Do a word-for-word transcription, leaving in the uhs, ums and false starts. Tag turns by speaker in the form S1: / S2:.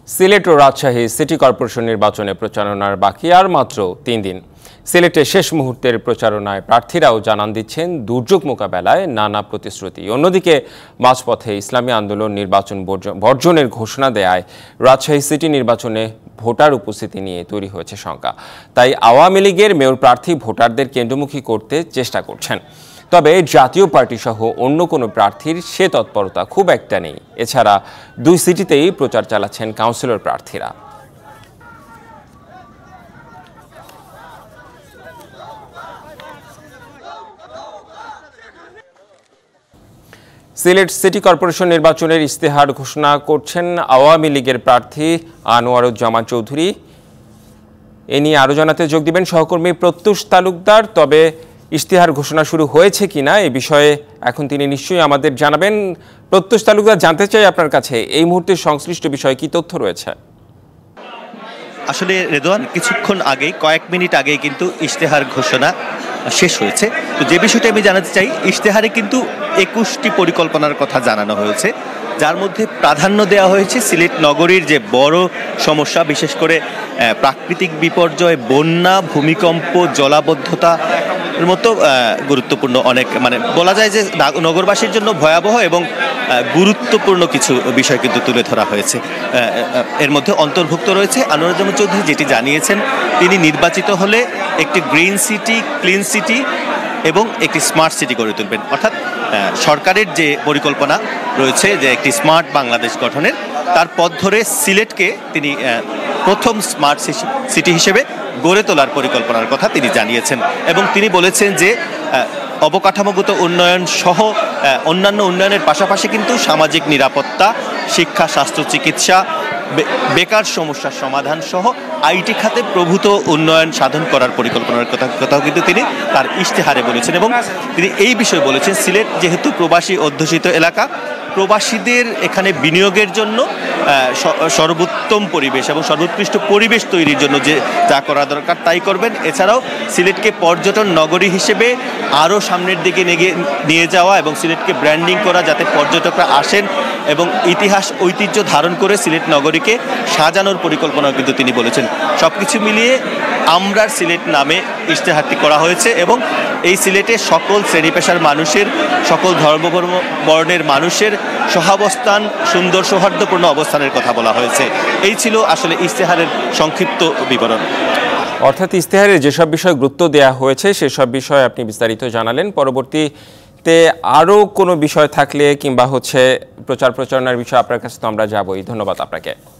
S1: সিলেট ও Rajshahi city corporation নির্বাচনে প্রচারণার বাকি আর মাত্র তিন দিন। সিলেটে শেষ মুহূর্তের প্রচারণায় প্রার্থীরাও জানান দিচ্ছেন দুর্যোগ মোকাবেলায় নানা প্রতিশ্রুতি। অন্যদিকে মাঝপথে ইসলামী আন্দোলন নির্বাচন বর্জনের ঘোষণা দেয়ায় রাজশাহী সিটি নির্বাচনে ভোটার উপস্থিতি নিয়ে তৈরি হয়েছে শঙ্কা। তাই আওয়ামী লীগের মেয়র প্রার্থী ভোটারদের কেন্দ্রমুখী করতে চেষ্টা করছেন। তবে জাতীয় পার্টি সহ অন্য কোনো প্রার্থীর সে তৎপরতা খুব একটা নেই। এছাড়া দুই সিটিতেই প্রচার চালাচ্ছেন কাউন্সিলর প্রার্থীরা। সিলেট সিটি কর্পোরেশন নির্বাচনের ইশতেহার ঘোষণা করছেন আওয়ামী লীগের প্রার্থী আনোয়ারুজ্জামান চৌধুরী। এ নিয়ে আরও জানাতে যোগ দিবেন সহকর্মী প্রত্যুষ তালুকদার। তবে ইশতেহার ঘোষণা শুরু হয়েছে কিনা এ বিষয়ে এখন তিনি নিশ্চয়ই আমাদের জানাবেন। প্রত্যুষ তালুকদার, জানতে চাই আপনার কাছে এই মুহূর্তে সংশ্লিষ্ট বিষয়ে কি তথ্য রয়েছে?
S2: আসলে রেদওয়ান, কিছুক্ষণ আগেই কয়েক মিনিট আগেই কিন্তু ইশতেহার ঘোষণা শেষ হয়েছে। তো যে বিষয়টা আমি জানাতে চাই, ইশতেহারে কিন্তু একুশটি পরিকল্পনার কথা জানানো হয়েছে, যার মধ্যে প্রাধান্য দেওয়া হয়েছে সিলেট নগরীর যে বড় সমস্যা, বিশেষ করে প্রাকৃতিক বিপর্যয়, বন্যা, ভূমিকম্প, জলাবদ্ধতা এর মতো গুরুত্বপূর্ণ অনেক, মানে বলা যায় যে নগরবাসীর জন্য ভয়াবহ এবং গুরুত্বপূর্ণ কিছু বিষয় কিন্তু তুলে ধরা হয়েছে। এর মধ্যে অন্তর্ভুক্ত রয়েছে আনোয়ারুজ্জামান চৌধুরী যেটি জানিয়েছেন, তিনি নির্বাচিত হলে একটি গ্রিন সিটি, ক্লিন সিটি এবং একটি স্মার্ট সিটি গড়ে তুলবেন। অর্থাৎ সরকারের যে পরিকল্পনা রয়েছে যে একটি স্মার্ট বাংলাদেশ গঠনের, তার পথ ধরে সিলেটকে তিনি প্রথম স্মার্ট সিটি হিসেবে গড়ে তোলার পরিকল্পনার কথা তিনি জানিয়েছেন। এবং তিনি বলেছেন যে অবকাঠামোগত উন্নয়ন সহ অন্যান্য উন্নয়নের পাশাপাশি কিন্তু সামাজিক নিরাপত্তা, শিক্ষা, স্বাস্থ্য, চিকিৎসা, বেকার সমস্যার সমাধান সহ আইটি খাতে প্রভূত উন্নয়ন সাধন করার পরিকল্পনার কথা কথাও কিন্তু তিনি তার ইশতেহারে বলেছেন। এবং তিনি এই বিষয়ে বলেছেন, সিলেট যেহেতু প্রবাসী অধ্যুষিত এলাকা, প্রবাসীদের এখানে বিনিয়োগের জন্য সর্বোত্তম পরিবেশ এবং সর্বোৎকৃষ্ট পরিবেশ তৈরির জন্য যে যা করা দরকার তাই করবেন। এছাড়াও সিলেটকে পর্যটন নগরী হিসেবে আরও সামনের দিকে নিয়ে যাওয়া এবং সিলেটকে ব্র্যান্ডিং করা, যাতে পর্যটকরা আসেন এবং ইতিহাস ঐতিহ্য ধারণ করে সিলেট নগরীকে সাজানোর পরিকল্পনা কিন্তু তিনি বলেছেন। সব কিছু মিলিয়ে আমরার সিলেট নামে ইশতেহারটি করা হয়েছে এবং এই সিলেটে সকল শ্রেণী পেশার মানুষের, সকল ধর্ম বর্ণের মানুষের সহাবস্থান, সুন্দর সৌহার্দ্যপূর্ণ অবস্থানের কথা বলা হয়েছে। এই ছিল আসলে ইশতেহারের সংক্ষিপ্ত বিবরণ।
S1: অর্থাৎ ইশতেহারে যেসব বিষয় গুরুত্ব দেওয়া হয়েছে সেসব বিষয়ে আপনি বিস্তারিত জানালেন। পরবর্তীতে আরও কোনো বিষয় থাকলে কিংবা হচ্ছে প্রচার প্রচারণার বিষয় আপনার কাছে তো আমরা যাবই। ধন্যবাদ আপনাকে।